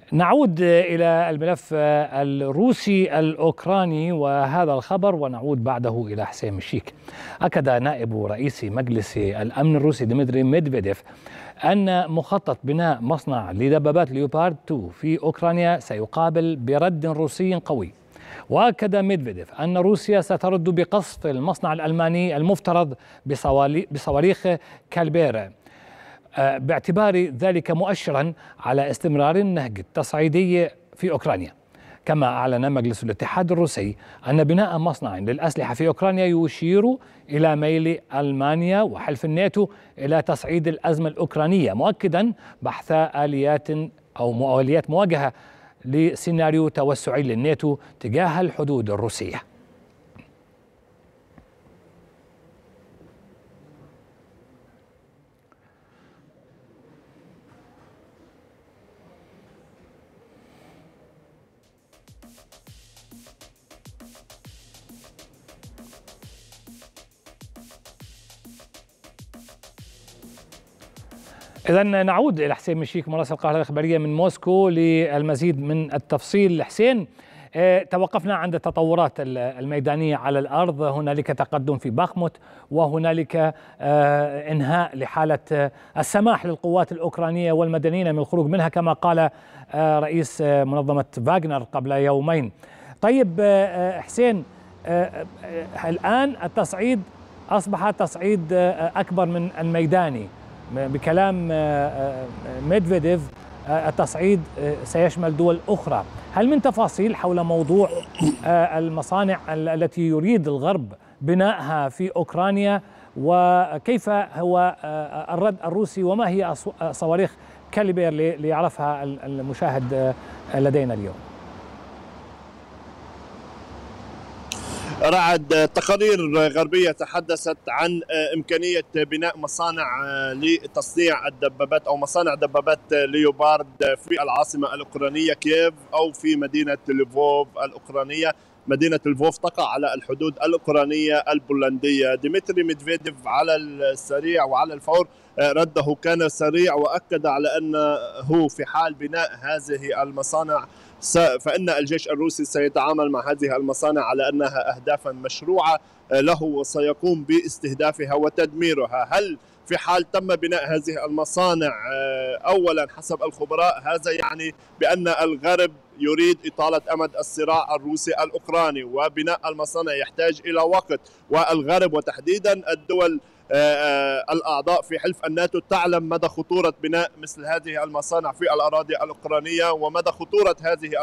نعود إلى الملف الروسي الأوكراني وهذا الخبر، ونعود بعده إلى حسين مشيك. أكد نائب رئيس مجلس الأمن الروسي ديمتري ميدفيديف أن مخطط بناء مصنع لدبابات ليوبارد 2 في أوكرانيا سيقابل برد روسي قوي. وأكد ميدفيديف أن روسيا سترد بقصف المصنع الألماني المفترض بصواريخ كالبير، باعتبار ذلك مؤشرا على استمرار النهج التصعيدي في أوكرانيا. كما أعلن مجلس الاتحاد الروسي أن بناء مصنع للأسلحة في أوكرانيا يشير إلى ميل ألمانيا وحلف الناتو إلى تصعيد الأزمة الأوكرانية، مؤكدا بحث آليات مواجهة لسيناريو توسعي للناتو تجاه الحدود الروسية. إذن نعود إلى حسين مشيك مراسل القاهرة الإخبارية من موسكو للمزيد من التفصيل. حسين، توقفنا عند التطورات الميدانية على الأرض. هنالك تقدم في باخموت، وهنالك إنهاء لحالة السماح للقوات الأوكرانية والمدنيين من الخروج منها كما قال رئيس منظمة فاغنر قبل يومين. طيب حسين، الآن التصعيد أصبح تصعيد أكبر من الميداني. بكلام ميدفيديف التصعيد سيشمل دول أخرى. هل من تفاصيل حول موضوع المصانع التي يريد الغرب بنائها في أوكرانيا، وكيف هو الرد الروسي، وما هي صواريخ كاليبر ليعرفها المشاهد لدينا اليوم؟ رعد، تقارير غربية تحدثت عن إمكانية بناء مصانع لتصنيع الدبابات أو مصانع دبابات ليوبارد في العاصمة الأوكرانية كييف أو في مدينة ليفوف الأوكرانية. مدينة ليفوف تقع على الحدود الأوكرانية البولندية. ديمتري ميدفيديف على السريع وعلى الفور رده كان سريع، وأكد على أنه في حال بناء هذه المصانع فإن الجيش الروسي سيتعامل مع هذه المصانع على أنها أهدافا مشروعة له، وسيقوم باستهدافها وتدميرها. هل في حال تم بناء هذه المصانع أولا حسب الخبراء هذا يعني بأن الغرب يريد إطالة أمد الصراع الروسي الأوكراني، وبناء المصانع يحتاج إلى وقت، والغرب وتحديدا الدول الأعضاء في حلف الناتو تعلم مدى خطورة بناء مثل هذه المصانع في الأراضي الأوكرانية، ومدى خطورة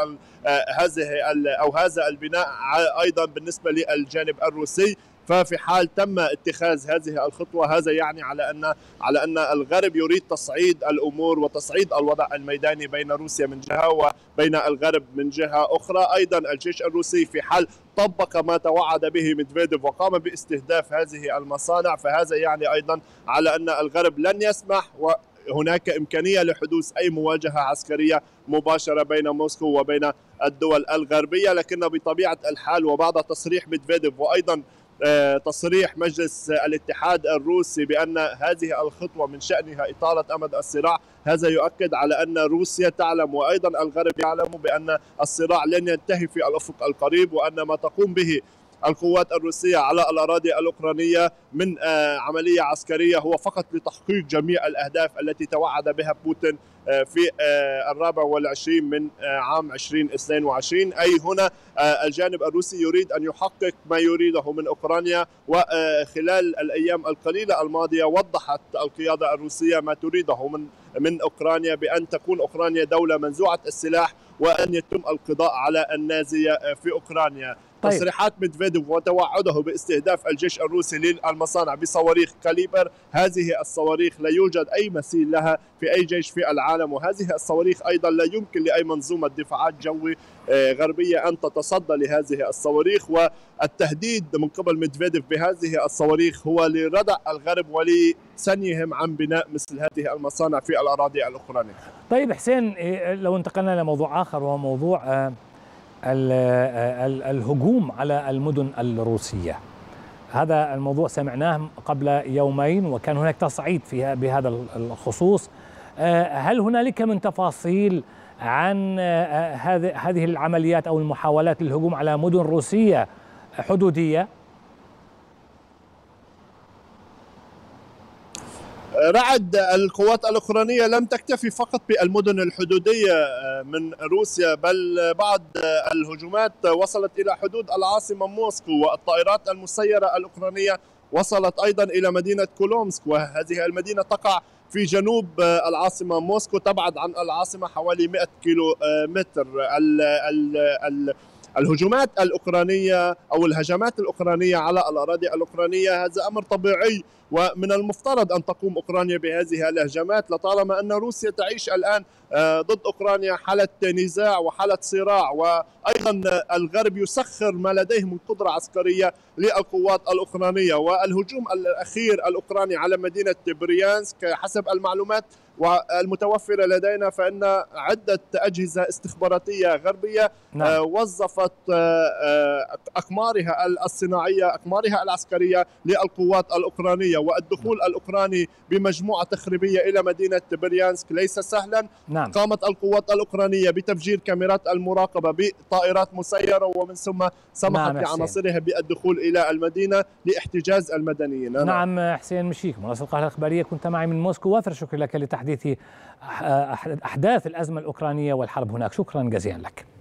هذا البناء أيضا بالنسبة للجانب الروسي. ففي حال تم اتخاذ هذه الخطوة هذا يعني على أن الغرب يريد تصعيد الأمور وتصعيد الوضع الميداني بين روسيا من جهة وبين الغرب من جهة أخرى. أيضا الجيش الروسي في حال طبق ما توعد به ميدفيديف وقام باستهداف هذه المصانع فهذا يعني أيضا على أن الغرب لن يسمح وهناك إمكانية لحدوث أي مواجهة عسكرية مباشرة بين موسكو وبين الدول الغربية. لكن بطبيعة الحال وبعد تصريح ميدفيديف وأيضا تصريح مجلس الاتحاد الروسي بأن هذه الخطوة من شأنها إطالة أمد الصراع، هذا يؤكد على أن روسيا تعلم وأيضا الغرب يعلم بأن الصراع لن ينتهي في الأفق القريب، وأن ما تقوم به القوات الروسية على الأراضي الأوكرانية من عملية عسكرية هو فقط لتحقيق جميع الأهداف التي توعد بها بوتين في 24 من عام 2022. أي هنا الجانب الروسي يريد أن يحقق ما يريده من أوكرانيا، وخلال الأيام القليلة الماضية وضحت القيادة الروسية ما تريده من أوكرانيا بأن تكون أوكرانيا دولة منزوعة السلاح وأن يتم القضاء على النازية في أوكرانيا. طيب. تصريحات ميدفيديف وتوعده باستهداف الجيش الروسي للمصانع بصواريخ كاليبر، هذه الصواريخ لا يوجد أي مثيل لها في أي جيش في العالم، وهذه الصواريخ أيضا لا يمكن لأي منظومة دفاعات جوي غربية أن تتصدى لهذه الصواريخ. والتهديد من قبل ميدفيديف بهذه الصواريخ هو لردع الغرب ولسنيهم عن بناء مثل هذه المصانع في الأراضي الأوكرانية. طيب حسين، لو انتقلنا لموضوع آخر وهو موضوع الهجوم على المدن الروسية. هذا الموضوع سمعناه قبل يومين وكان هناك تصعيد بهذا الخصوص. هل هنالك من تفاصيل عن هذه العمليات أو المحاولات للهجوم على مدن روسية حدودية؟ رعد، القوات الأوكرانية لم تكتفي فقط بالمدن الحدودية من روسيا، بل بعض الهجومات وصلت إلى حدود العاصمة موسكو، والطائرات المسيرة الأوكرانية وصلت أيضا إلى مدينة كولومسك، وهذه المدينة تقع في جنوب العاصمة موسكو، تبعد عن العاصمة حوالي 100 كيلو متر. الهجومات الأوكرانية أو الهجمات الأوكرانية على الأراضي الأوكرانية هذا أمر طبيعي، ومن المفترض أن تقوم أوكرانيا بهذه الهجمات، لطالما أن روسيا تعيش الآن ضد أوكرانيا حالة نزاع وحالة صراع، وأيضا الغرب يسخر ما لديه من قدرة عسكرية للقوات الأوكرانية. والهجوم الأخير الأوكراني على مدينة بريانسك حسب المعلومات والمتوفرة لدينا فإن عدة أجهزة استخباراتية غربية وظفت أقمارها الصناعية، أقمارها العسكرية للقوات الأوكرانية، والدخول الأوكراني بمجموعة تخريبية إلى مدينة بريانسك ليس سهلا. قامت القوات الأوكرانية بتفجير كاميرات المراقبة بطائرات مسيرة، ومن ثم سمحت لعناصرها بالدخول إلى المدينة لاحتجاز المدنيين. نعم حسين مشيك مراسل القاهرة الإخبارية، كنت معي من موسكو، وافر شكر لك لتحديث أحداث الأزمة الأوكرانية والحرب هناك، شكرا جزيلا لك.